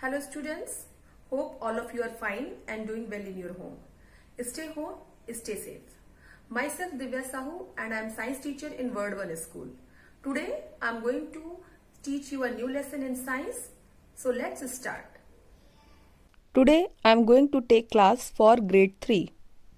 Hello students, hope all of you are fine and doing well in your home. Stay home, stay safe. Myself Divya Sahu and I am science teacher in Word 1 school. Today I am going to teach you a new lesson in science. So let's start. Today I am going to take class for grade 3.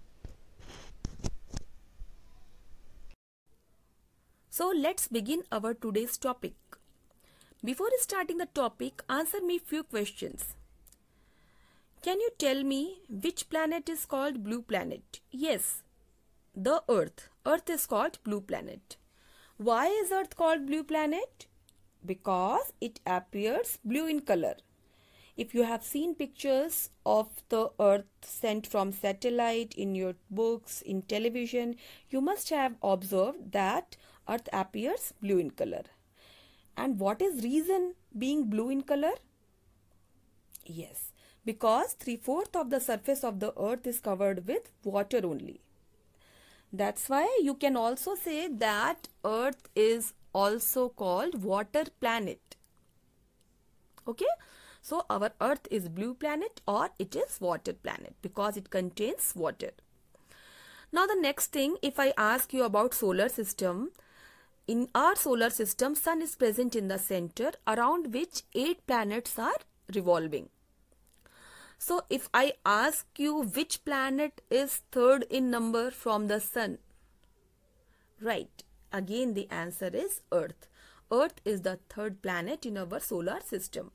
So let's begin our today's topic. Before starting the topic, answer me few questions. Can you tell me which planet is called blue planet? Yes, the Earth. Earth is called blue planet. Why is Earth called blue planet? Because it appears blue in color. If you have seen pictures of the Earth sent from satellite in your books, in television, you must have observed that Earth appears blue in color. And what is reason being blue in color? Yes, because 3/4 of the surface of the Earth is covered with water only. That's why you can also say that Earth is also called water planet. Okay, so our Earth is blue planet or it is water planet because it contains water. Now the next thing, if I ask you about solar system, in our solar system, Sun is present in the center around which 8 planets are revolving. So if I ask you which planet is third in number from the Sun, right, again the answer is Earth. Earth is the third planet in our solar system.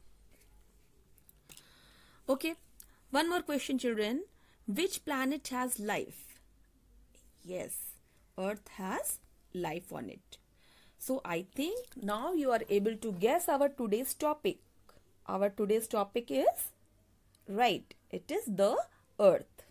Okay, one more question children. Which planet has life? Yes, Earth has life on it. So I think now you are able to guess our today's topic. Our today's topic is, right, it is the Earth.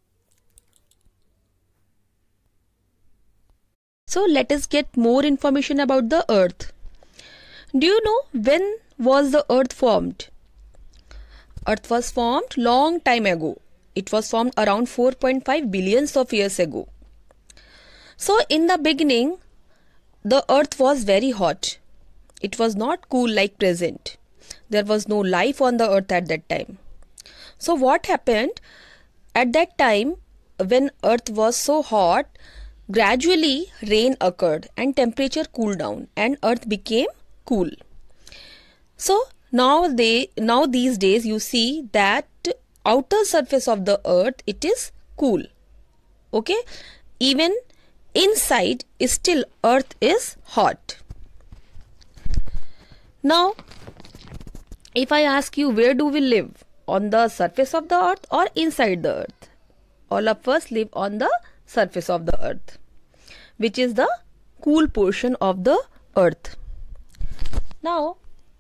So let us get more information about the Earth. Do you know when was the Earth formed? Earth was formed long time ago. It was formed around 4.5 billions of years ago. So in the beginning, the Earth was very hot. It was not cool like present. There was no life on the Earth at that time. So what happened? At that time, when Earth was so hot, gradually rain occurred and temperature cooled down and Earth became cool. So now these days you see that outer surface of the Earth, it is cool. Okay? Even inside still Earth is hot. Now if I ask you, where do we live? On the surface of the Earth or inside the Earth? All of us live on the surface of the Earth, which is the cool portion of the Earth. Now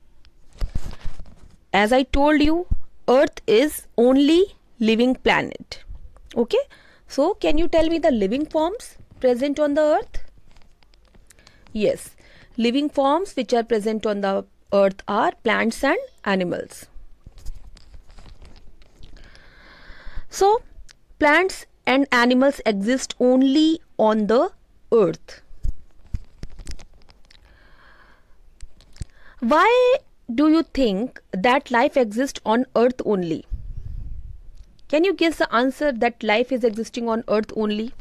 as I told you, Earth is only living planet. Okay, so can you tell me the living forms present on the Earth? Yes, living forms which are present on the Earth are plants and animals. So plants and animals exist only on the Earth. Why do you think that life exists on Earth only? Can you guess the answer that life is existing on Earth only?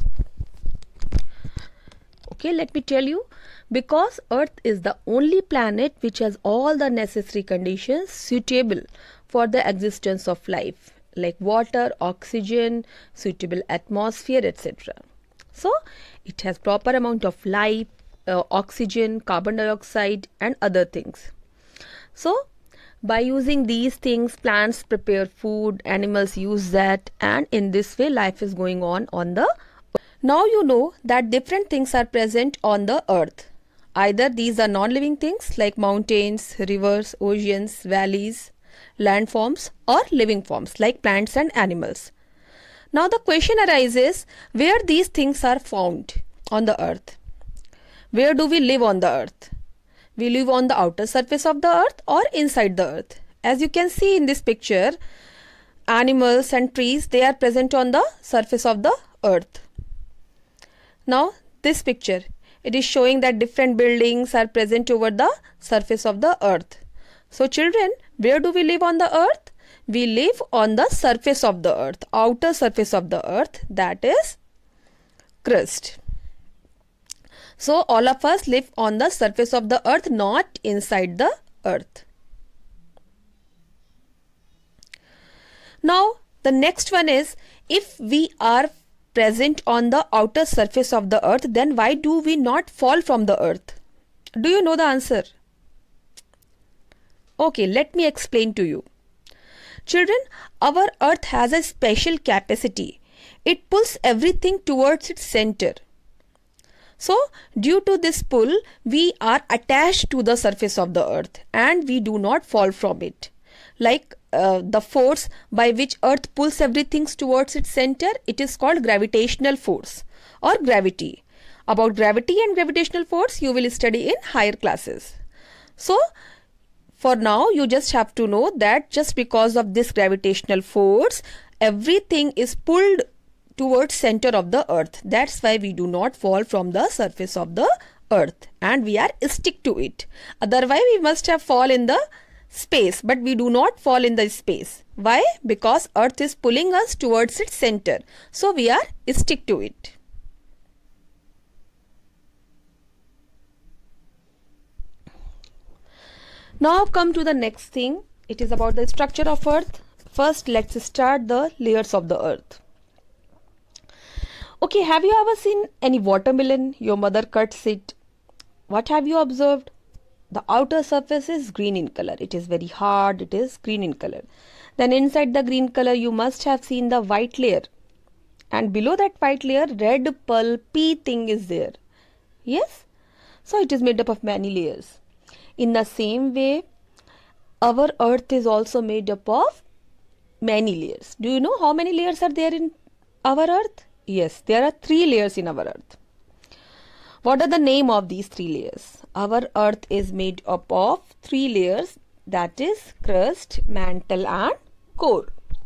Okay, let me tell you. Because Earth is the only planet which has all the necessary conditions suitable for the existence of life, like water, oxygen, suitable atmosphere, etc. So it has proper amount of life, oxygen, carbon dioxide and other things. So by using these things, plants prepare food, animals use that, and in this way life is going on the Earth. Now you know that different things are present on the Earth. Either these are non-living things like mountains, rivers, oceans, valleys, landforms, or living forms like plants and animals. Now the question arises, where these things are found on the Earth? Where do we live on the Earth? We live on the outer surface of the Earth or inside the Earth? As you can see in this picture, animals and trees, they are present on the surface of the Earth. Now this picture, it is showing that different buildings are present over the surface of the Earth. So children, where do we live on the Earth? We live on the surface of the earth, outer surface of the earth, that is crust. So all of us live on the surface of the earth, not inside the earth. Now the next one is, if we are present on the outer surface of the earth, then why do we not fall from the earth? Do you know the answer? Okay, let me explain to you. Children, our earth has a special capacity. It pulls everything towards its center. So, due to this pull, we are attached to the surface of the earth and we do not fall from it. Like the force by which earth pulls everything towards its center, it is called gravitational force or gravity. About gravity and gravitational force, you will study in higher classes. So, for now, you just have to know that just because of this gravitational force, everything is pulled towards center of the earth. That's why we do not fall from the surface of the earth and we are stick to it. Otherwise, we must have fall in the space, but we do not fall in the space. Why? Because earth is pulling us towards its center. So we are stick to it. Now come to the next thing. It is about the structure of earth. First, let's start the layers of the earth. Okay, have you ever seen any watermelon? Your mother cuts it. What have you observed? The outer surface is green in color. It is very hard. It is green in color. Then inside the green color, you must have seen the white layer. And below that white layer, red pulpy thing is there. Yes? So it is made up of many layers. In the same way, our earth is also made up of many layers. Do you know how many layers are there in our earth? Yes, there are 3 layers in our earth. What are the name of these 3 layers? Our earth is made up of 3 layers, that is crust, mantle and core.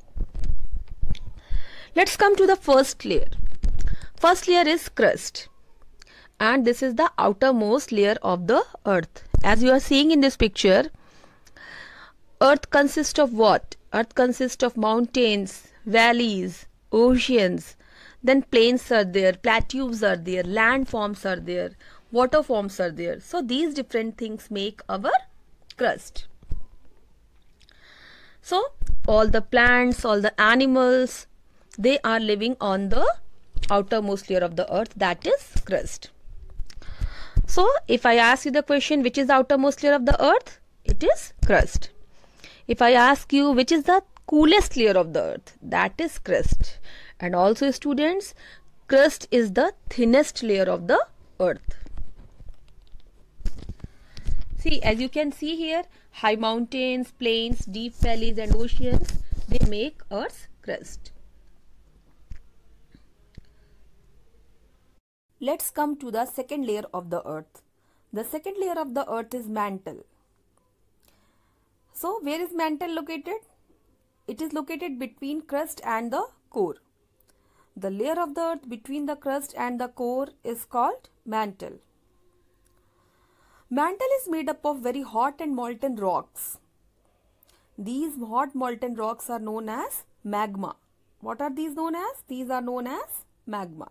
Let's come to the first layer. First layer is crust and this is the outermost layer of the earth. As you are seeing in this picture, earth consists of what? Earth consists of mountains, valleys, oceans, then plains are there, plateaus are there, landforms are there, water forms are there. So these different things make our crust. So all the plants, all the animals, they are living on the outermost layer of the earth, that is crust. So if I ask you the question, which is the outermost layer of the earth? It is crust. If I ask you which is the coolest layer of the earth, that is crust. And also students, crust is the thinnest layer of the earth. See, as you can see here, high mountains, plains, deep valleys and oceans, they make earth's crust. Let's come to the second layer of the earth. The second layer of the earth is mantle. So where is mantle located? It is located between crust and the core. The layer of the earth between the crust and the core is called mantle. Mantle is made up of very hot and molten rocks. These hot molten rocks are known as magma. What are these known as? These are known as magma.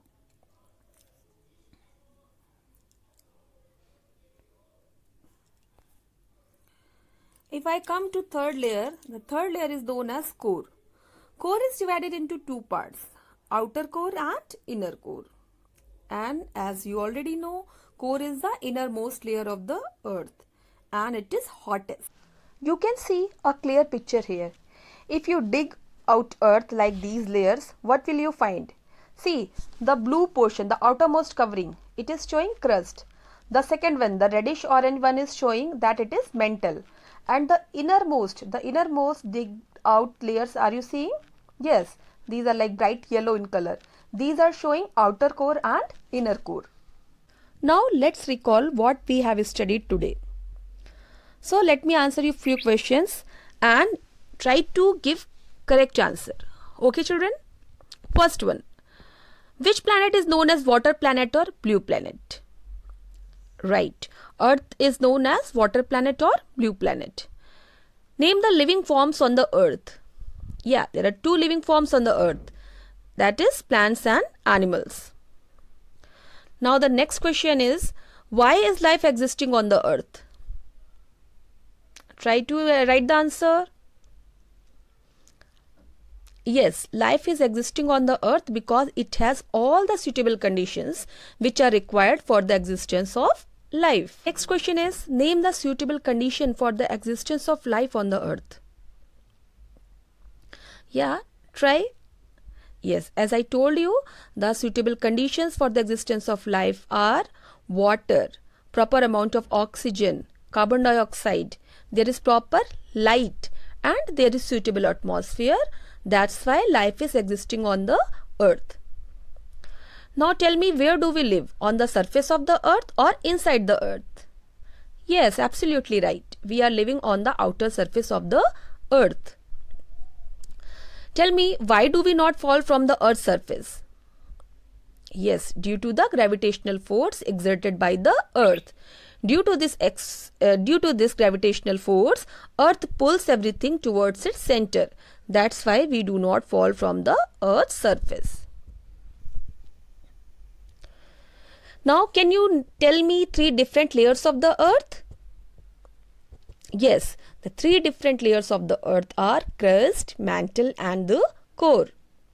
If I come to third layer, the third layer is known as core. Core is divided into 2 parts, outer core and inner core. And as you already know, core is the innermost layer of the earth and it is hottest. You can see a clear picture here. If you dig out earth like these layers, what will you find? See, the blue portion, the outermost covering, it is showing crust. The second one, the reddish orange one, is showing that it is mantle. And the innermost digged out layers, are you seeing? Yes, these are like bright yellow in color. These are showing outer core and inner core. Now let's recall what we have studied today. So let me answer you few questions and try to give correct answer. Okay children? First one. Which planet is known as water planet or blue planet? Right. Earth is known as water planet or blue planet. Name the living forms on the earth. Yeah, there are two living forms on the earth. That is plants and animals. Now the next question is, why is life existing on the earth? Try to write the answer. Yes, life is existing on the earth because it has all the suitable conditions which are required for the existence of life. Next question is, name the suitable condition for the existence of life on the earth. Yeah, try. Yes, as I told you, the suitable conditions for the existence of life are water, proper amount of oxygen, carbon dioxide, there is proper light, and there is suitable atmosphere. That's why life is existing on the earth. Now tell me, where do we live? On the surface of the earth or inside the earth? Yes, absolutely right. We are living on the outer surface of the earth. Tell me, why do we not fall from the earth's surface? Yes, due to the gravitational force exerted by the earth. Due to this gravitational force, earth pulls everything towards its center. That's why we do not fall from the earth's surface. Now, can you tell me 3 different layers of the earth? Yes, the 3 different layers of the earth are crust, mantle, and the core.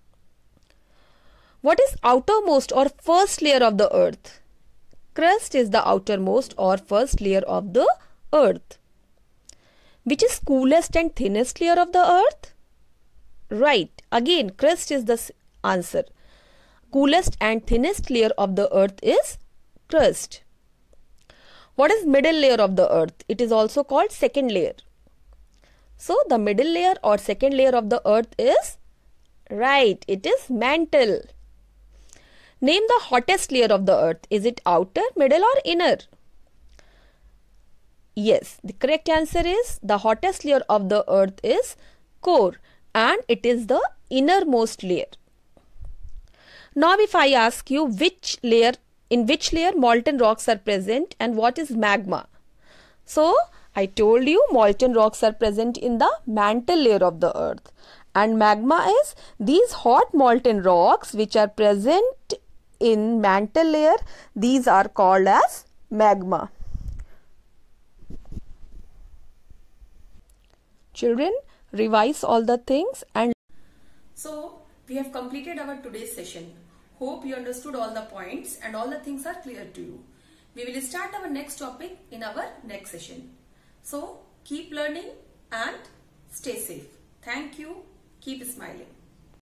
What is outermost or first layer of the earth? Crust is the outermost or first layer of the earth. Which is coolest and thinnest layer of the earth? Right, again crust is the answer. Coolest and thinnest layer of the earth is crust. What is middle layer of the earth? It is also called second layer. So the middle layer or second layer of the earth is, right, it is mantle. Name the hottest layer of the earth. Is it outer, middle or inner? Yes, the correct answer is the hottest layer of the earth is core, and it is the innermost layer. Now if I ask you in which layer molten rocks are present and what is magma? So I told you molten rocks are present in the mantle layer of the earth, and magma is these hot molten rocks which are present in mantle layer. These are called as magma. Children, revise all the things. And so we have completed our today's session. Hope you understood all the points and all the things are clear to you. We will start our next topic in our next session. So keep learning and stay safe. Thank you. Keep smiling.